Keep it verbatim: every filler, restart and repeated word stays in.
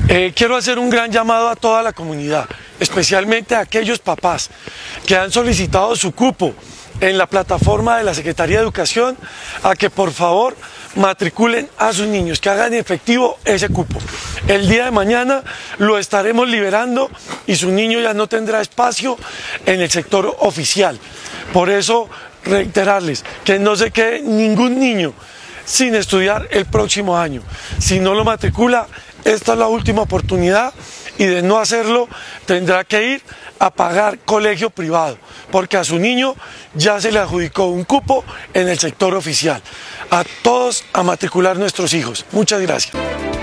Eh, quiero hacer un gran llamado a toda la comunidad, especialmente a aquellos papás que han solicitado su cupo en la plataforma de la Secretaría de Educación, a que por favor matriculen a sus niños, que hagan efectivo ese cupo. El día de mañana lo estaremos liberando y su niño ya no tendrá espacio en el sector oficial. Por eso reiterarles que no se quede ningún niño sin estudiar el próximo año. Si no lo matricula, esta es la última oportunidad, y de no hacerlo tendrá que ir a pagar colegio privado, porque a su niño ya se le adjudicó un cupo en el sector oficial. A todos a matricular nuestros hijos. Muchas gracias.